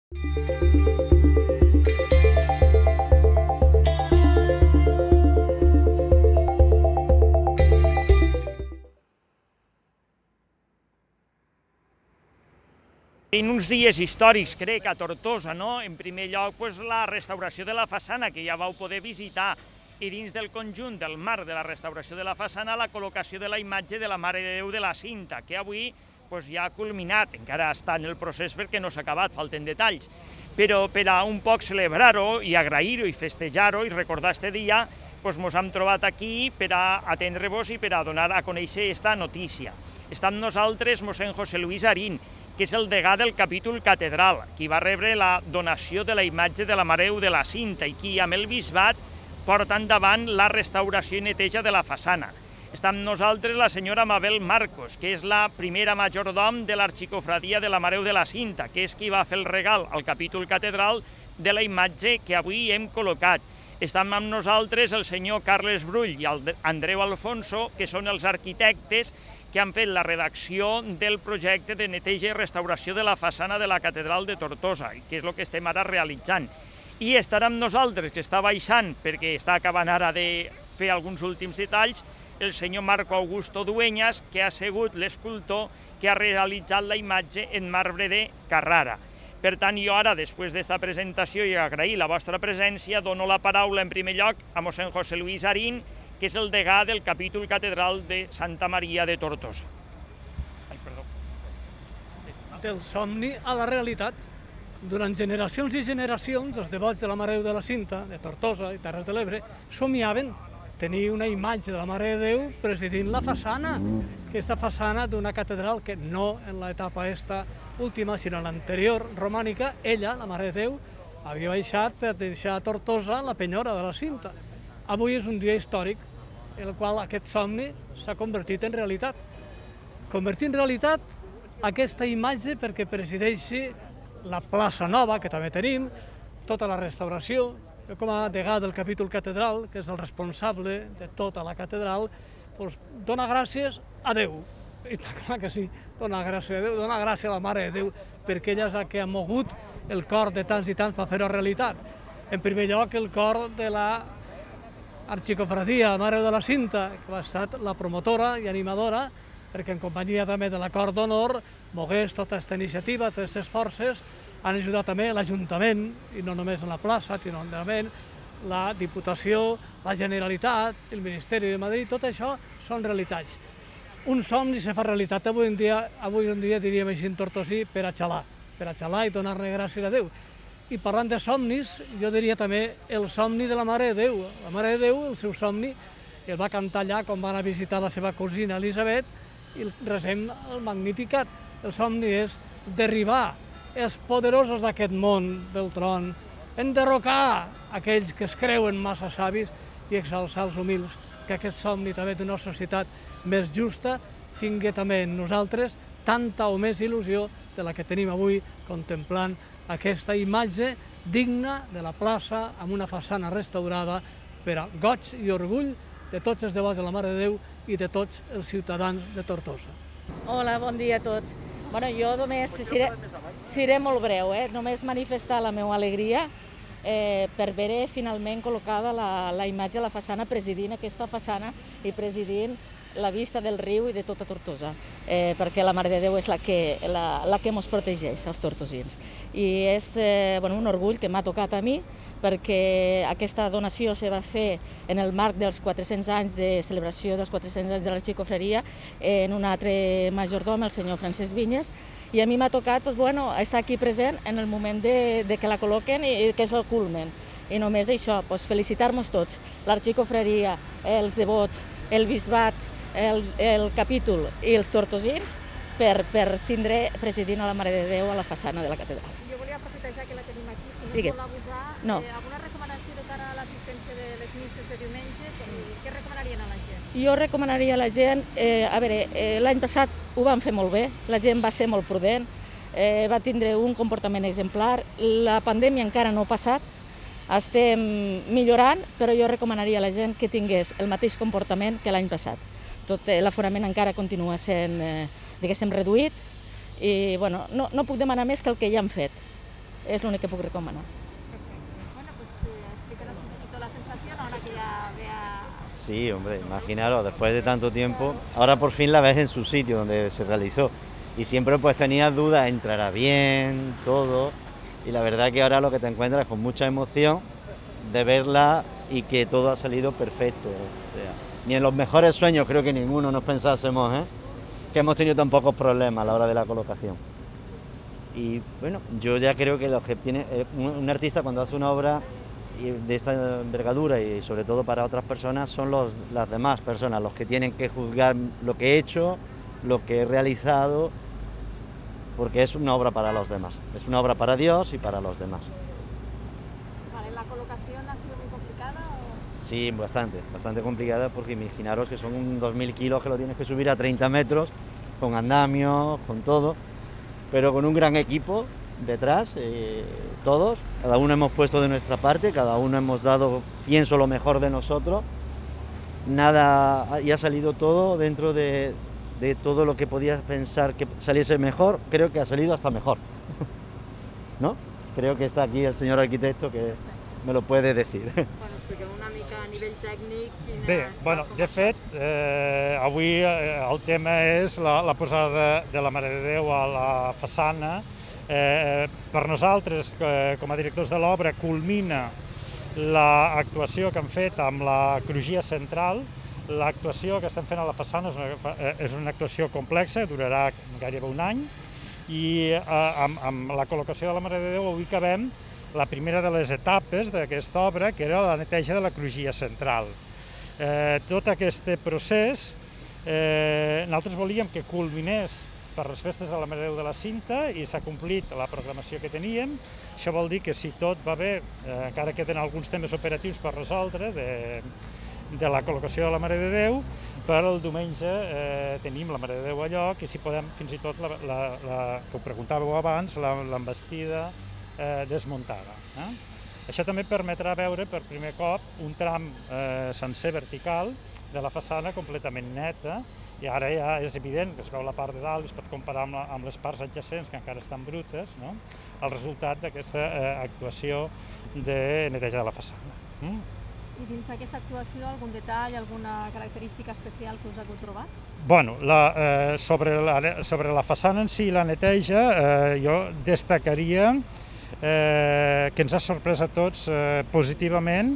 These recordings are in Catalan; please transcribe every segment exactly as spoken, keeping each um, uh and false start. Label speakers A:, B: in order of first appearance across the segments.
A: En uns dies històrics, crec, a Tortosa, no? En primer lloc, pues, la restauració de la façana, que ja vau poder visitar, i dins del conjunt del marc de la restauració de la façana, la col·locació de la imatge de la Mare de Déu de la Cinta, que avui pues, ja ha culminat, encara està en el procés perquè no s'ha acabat, falten detalls, però per a un poc celebrar-ho i agrair-ho i festejar-ho i recordar este dia, pues, mos hem trobat aquí per a atendre-vos i per a donar a conèixer esta notícia. Està amb nosaltres mossèn José Luis Arín, que és el degà del capítol catedral, qui va rebre la donació de la imatge de la Mare de Déu de la Cinta i qui amb el bisbat porta endavant la restauració i neteja de la façana. Està amb nosaltres la senyora Mabel Marcos, que és la primera majordom de l'Arxicofradia de la Mare de Déu de la Cinta, que és qui va fer el regal al capítol catedral de la imatge que avui hem col·locat. Estan amb nosaltres el senyor Carles Brull i el Andreu Alfonso, que són els arquitectes que han fet la redacció del projecte de neteja i restauració de la façana de la Catedral de Tortosa, que és el que estem ara realitzant. I estarà amb nosaltres, que està baixant, perquè està acabant ara de fer alguns últims detalls, el senyor Marco Augusto Dueñas, que ha sigut l'escultor que ha realitzat la imatge en marbre de Carrara. Per tant, jo ara, després d'esta presentació i agrair la vostra presència, dono la paraula en primer lloc a mossèn José Luis Arín, que és el degà del capítol catedral de Santa Maria de Tortosa. Ai, perdó.
B: Del somni a la realitat. Durant generacions i generacions, els devots de la Mare de Déu de la Cinta, de Tortosa i Terres de l'Ebre, somiaven tenir una imatge de la Mare de Déu presidint la façana, aquesta façana d'una catedral que no en l'etapa esta última, sinó en l'anterior romànica, ella, la Mare de Déu, havia baixat per deixar a Tortosa la penyora de la Cinta. Avui és un dia històric en el qual aquest somni s'ha convertit en realitat. Convertir en realitat aquesta imatge perquè presideixi la plaça nova, que també tenim, tota la restauració. Jo, com a degà del capítol catedral, que és el responsable de tota la catedral, doncs, dona gràcies a Déu. I clar que sí, dona gràcies a Déu, dona gràcies a la Mare de Déu, perquè ella és la que ha mogut el cor de tants i tants per fer-ho realitat. En primer lloc, el cor de la Arxicofradia, la Mare de la Cinta, que ha estat la promotora i animadora, perquè en companyia també de l'Acord d'Honor mogués tota aquesta iniciativa, totes aquestes forces, han ajudat també l'Ajuntament, i no només en la plaça, sinó també la Diputació, la Generalitat, el Ministeri de Madrid, tot això són realitats. Un somni se fa realitat avui en dia, avui en dia diríem així en tortosí, per a xalar, per a xalar i donar-ne gràcies a Déu. I parlant de somnis, jo diria també el somni de la Mare de Déu. La Mare de Déu, el seu somni, el va cantar allà quan van a visitar la seva cosina Elisabet i resem el Magnificat. El somni és derribar els poderosos d'aquest món del tron, enderrocar aquells que es creuen massa savis i exalçar els humils. Que aquest somni també d'una societat més justa tingui també en nosaltres tanta o més il·lusió de la que tenim avui contemplant aquesta imatge digna de la plaça amb una façana restaurada per a goig i orgull de tots els devots de la Mare de Déu i de tots els ciutadans de Tortosa.
C: Hola, bon dia a tots. Bueno, jo només seré, seré molt breu, eh? Només manifestar la meva alegria eh, per veure finalment col·locada la, la imatge a la façana, presidint aquesta façana i presidint la vista del riu i de tota Tortosa, eh, perquè la Mare de Déu és la que, la, la que ens protegeix, els tortosins. I és eh, bueno, un orgull que m'ha tocat a mi, perquè aquesta donació se va fer en el marc dels quatre-cents anys de celebració dels quatre-cents anys de l'Arxicofreria en un altre majordom, el senyor Francesc Vinyes, i a mi m'ha tocat doncs, bueno, estar aquí present en el moment de, de que la col·loquen i que és el culmen. I només això, doncs, felicitar-nos tots, l'Arxicofreria, els devots, el bisbat, el, el capítol i els tortosins per, per tindre presidint a la Mare de Déu a la façana de la catedral.
D: Jo volia aprofitar ja que la tenim aquí, si no
C: Digues.
D: vol abusar,
C: No.
D: eh, alguna recomanació de cara a l'assistència de les misses de diumenge, què, què recomanarien a la gent?
C: Jo recomanaria a la gent, eh, a veure, eh, l'any passat ho vam fer molt bé, la gent va ser molt prudent, eh, va tindre un comportament exemplar, la pandèmia encara no ha passat, estem millorant, però jo recomanaria a la gent que tingués el mateix comportament que l'any passat. Tot l'aforament encara continua sent, eh, diguéssim, reduït i bueno, no, no puc demanar més que el que ja hem fet. és l'únic que puc recomanar.
D: Bueno, pues eh, explícanos un poquito la sensación ahora que ya vea...
E: Sí, hombre, imaginaros, después de tanto tiempo, ahora por fin la ves en su sitio donde se realizó. Y siempre pues tenías dudas, entrará bien, todo. Y la verdad que ahora lo que te encuentras es con mucha emoción de verla y que todo ha salido perfecto. O sea, ni en los mejores sueños creo que ninguno nos pensásemos, ¿eh? que hemos tenido tan pocos problemas a la hora de la colocación. Y bueno, yo ya creo que lo que tiene un artista cuando hace una obra de esta envergadura y sobre todo para otras personas son los, las demás personas los que tienen que juzgar lo que he hecho, lo que he realizado, porque es una obra para los demás, es una obra para Dios y para los demás.
D: Vale, ¿la colocación ha sido muy complicada? O...
E: Sí, bastante, bastante complicada porque imaginaros que son dos mil kilos que lo tienes que subir a treinta metros, con andamios, con todo, pero con un gran equipo detrás, eh, todos, cada uno hemos puesto de nuestra parte, cada uno hemos dado, pienso, lo mejor de nosotros, nada, y ha salido todo dentro de, de todo lo que podías pensar que saliese mejor, creo que ha salido hasta mejor, ¿no? Creo que está aquí el señor arquitecto que me lo puede decir.
D: Bueno, expliqueu una mica a nivell tècnic... Quina...
F: Bé, bueno, de fet, eh, avui eh, el tema és la, la posada de, de la Mare de Déu a la façana. Eh, per nosaltres, eh, com a directors de l'obra, culmina l'actuació que hem fet amb la crugia central. L'actuació que estem fent a la façana és una, és una actuació complexa, durarà gairebé un any, i eh, amb, amb la col·locació de la Mare de Déu avui acabem la primera de les etapes d'aquesta obra, que era la neteja de la crugia central. Eh, tot aquest procés, eh, nosaltres volíem que culminés per les festes de la Mare de Déu de la Cinta i s'ha complit la programació que teníem. Això vol dir que si tot va bé, eh, encara queden alguns temes operatius per resoldre de, de la col·locació de la Mare de Déu, per el diumenge eh, tenim la Mare de Déu a lloc i si podem fins i tot, la, la, la, que ho preguntàveu abans, l'envestida eh, desmuntada. Eh? Això també permetrà veure per primer cop un tram eh, sencer vertical de la façana completament neta, i ara ja és evident que es veu la part de dalt i es pot comparar amb, la, amb les parts adjacents que encara estan brutes, no? El resultat d'aquesta eh, actuació de neteja de la façana. Mm?
D: I dins d'aquesta actuació, algun detall, alguna característica especial que us heu trobat?
F: Bueno, la, eh, sobre, la, sobre la façana en si, la neteja, eh, jo destacaria eh, que ens ha sorprès a tots eh, positivament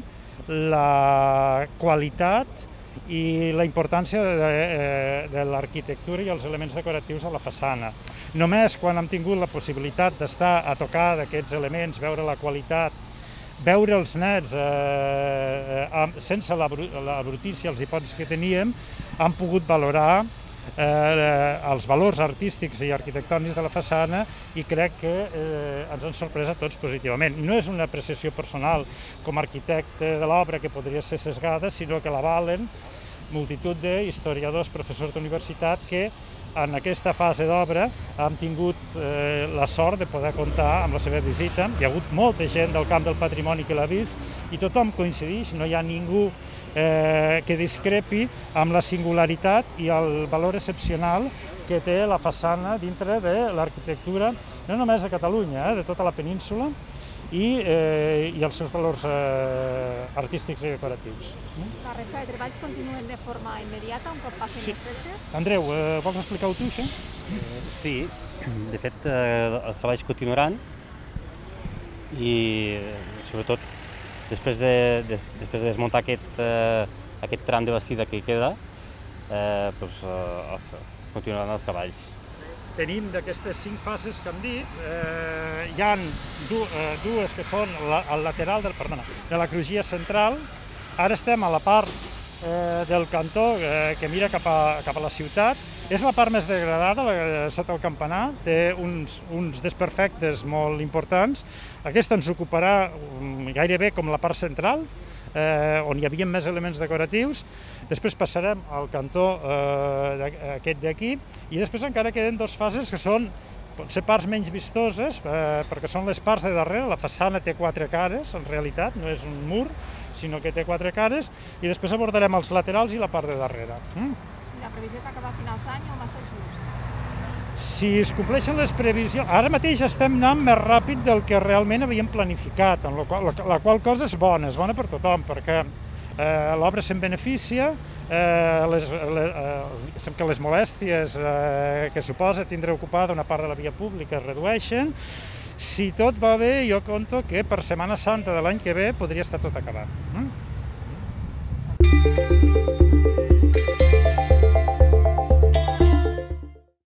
F: la qualitat i la importància de, de l'arquitectura i els elements decoratius a la façana. Només quan hem tingut la possibilitat d'estar a tocar d'aquests elements, veure la qualitat, veure els nets eh, sense la, la brutícia, els hipòtesis que teníem, han pogut valorar eh, els valors artístics i arquitectònics de la façana i crec que eh, ens han sorprès a tots positivament. No és una apreciació personal com a arquitecte de l'obra que podria ser sesgada, sinó que l'avalen multitud d'historiadors, professors d'universitat que en aquesta fase d'obra hem tingut eh, la sort de poder comptar amb la seva visita. Hi ha hagut molta gent del camp del patrimoni que l'ha vist i tothom coincideix, no hi ha ningú eh, que discrepi amb la singularitat i el valor excepcional que té la façana dintre de l'arquitectura, no només de Catalunya, eh, de tota la península, i, eh, i els seus valors eh, artístics i decoratius.
D: La resta de treballs continuen de forma immediata, un cop passen
F: Sí.
D: les festes?
F: Andreu, eh, vols explicar-ho tu, això?
G: Sí, de fet eh, els treballs continuaran i sobretot després de, des, després de desmuntar aquest, eh, aquest tram de bastida que hi queda, eh, doncs, eh, continuaran els treballs.
F: Tenim d'aquestes cinc fases que hem dit, eh, hi ha du, eh, dues que són la, al lateral del, perdona, de la crugia central. Ara estem a la part eh, del cantó eh, que mira cap a, cap a la ciutat. És la part més degradada, la, sota el campanar, té uns, uns desperfectes molt importants. Aquesta ens ocuparà um, gairebé com la part central, eh, on hi havia més elements decoratius. Després passarem al cantó eh, aquest d'aquí i després encara queden dues fases que són potser parts menys vistoses, eh, perquè són les parts de darrere. La façana té quatre cares, en realitat, no és un mur, sinó que té quatre cares, i després abordarem els laterals i la part de darrere. Mm?
D: I la previsió és acabar a finals d'any o massa just?
F: Si es compleixen les previsions, ara mateix estem anant més ràpid del que realment havíem planificat, la qual, la qual cosa és bona, és bona per tothom, perquè eh, l'obra se'n beneficia, eh, les, les, eh, que les molèsties eh, que suposa tindre ocupada una part de la via pública es redueixen. Si tot va bé, jo conto que per Setmana Santa de l'any que ve podria estar tot acabat. Mm?